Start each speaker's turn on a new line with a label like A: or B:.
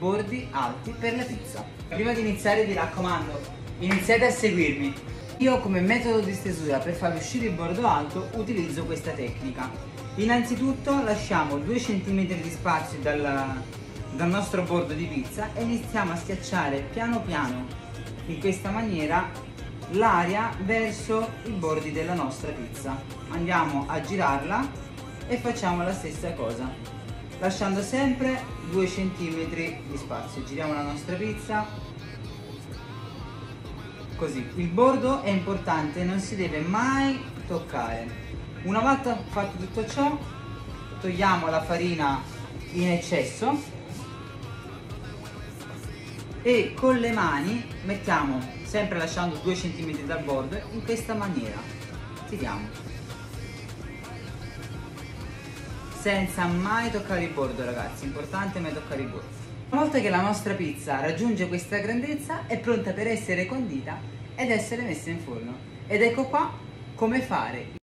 A: bordi alti per la pizza. Prima di iniziare vi raccomando, iniziate a seguirmi. Io come metodo di stesura per far uscire il bordo alto utilizzo questa tecnica. Innanzitutto lasciamo 2 cm di spazio dal nostro bordo di pizza e iniziamo a schiacciare piano piano in questa maniera l'aria verso i bordi della nostra pizza. Andiamo a girarla e facciamo la stessa cosa, lasciando sempre 2 cm di spazio. Giriamo la nostra pizza così. Il bordo è importante, non si deve mai toccare. Una volta fatto tutto ciò, togliamo la farina in eccesso e con le mani mettiamo, sempre lasciando 2 cm dal bordo, in questa maniera tiriamo senza mai toccare il bordo, ragazzi, importante mai toccare il bordo. Una volta che la nostra pizza raggiunge questa grandezza è pronta per essere condita ed essere messa in forno. Ed ecco qua come fare